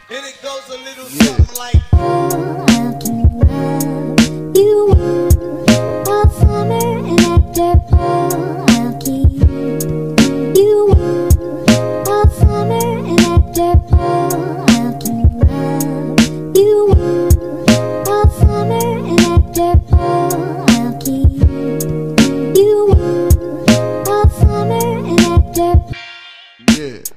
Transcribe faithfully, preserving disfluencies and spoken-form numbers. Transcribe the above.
And it goes a little yeah. something like oh, how can love you all summer and after oh, I'll keep you all summer and after oh, I'll keep love you all summer and after oh, I'll keep you all summer and after yeah.